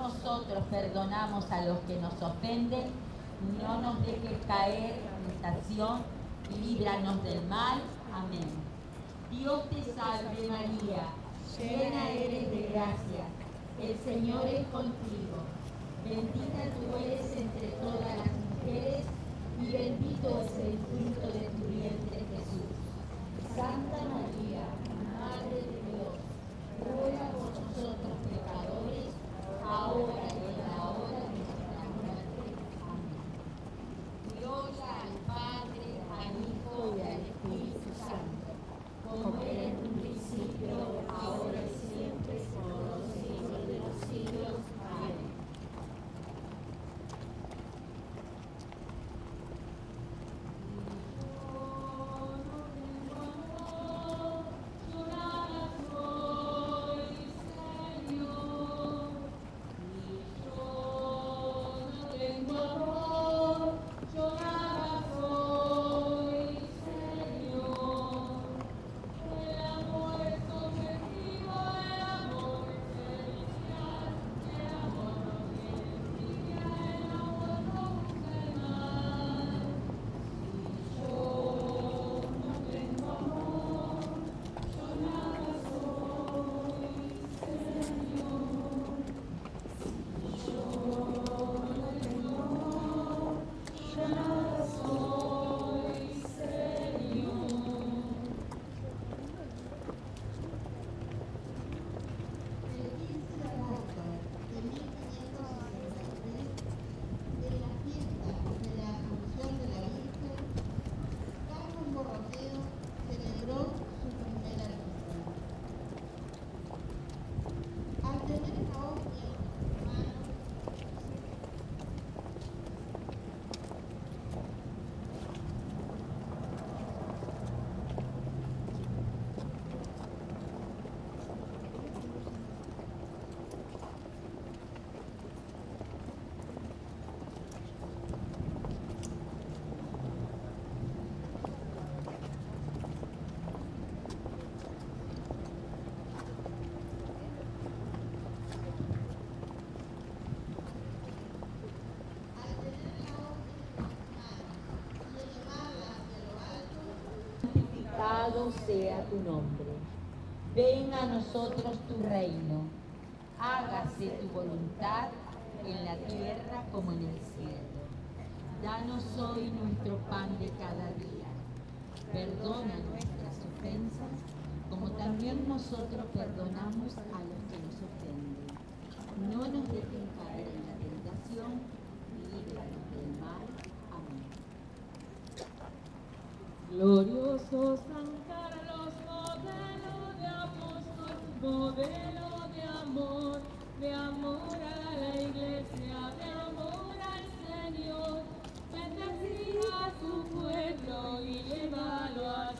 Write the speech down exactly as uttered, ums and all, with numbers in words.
nosotros perdonamos a los que nos ofenden, no nos dejes caer en tentación y líbranos del mal. Amén. Dios te salve María, llena eres de gracia, el Señor es contigo. Bendita tú eres entre todas las mujeres y bendito es el fruto de tu vientre Jesús. Santa María, Madre de Dios, ruega por nosotros pecadores, ahora y en la hora de nuestra muerte. Amén. Gloria al Padre, al Hijo y al Espíritu Santo, como era en un principio, ahora y siempre, por los siglos de los siglos. Amén. Santificado sea tu nombre. Venga a nosotros tu reino. Hágase tu voluntad en la tierra como en el cielo. Danos hoy nuestro pan de cada día. Perdona nuestras ofensas, como también nosotros perdonamos a los que nos ofenden. No nos dejen caer en la tentación y líbranos del mal. Amén. Glorioso San Carlos, modelo de apóstol, modelo de amor, de amor a la Iglesia, de amor al Señor, bendecida a su pueblo y llévalo a